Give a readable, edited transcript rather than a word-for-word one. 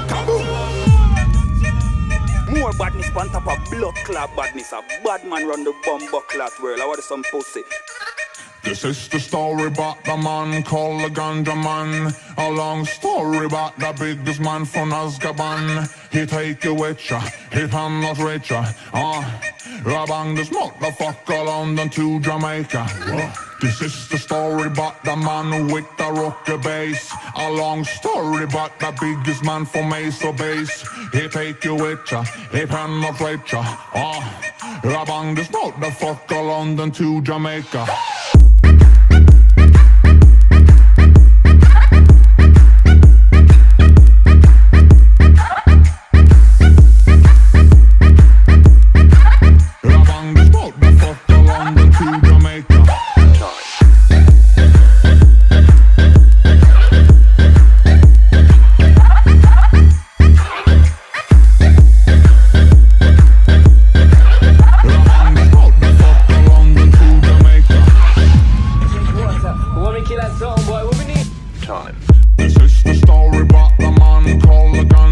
More badness on top of blood clot badness. A bad man run the bumbo clot world. I want some pussy. This is the story about the man called the Ganja Man. A long story about the biggest man from Azkaban. He take you with ya, he penetrate ya. Bang this motherfucker London to Jamaica. This is the story about the man with the rocker bass. A long story about the biggest man from Mesa Base. He take you with ya, he penetrate ya. Bang this motherfucker London to Jamaica. Time. This is the story about the man called the Ganja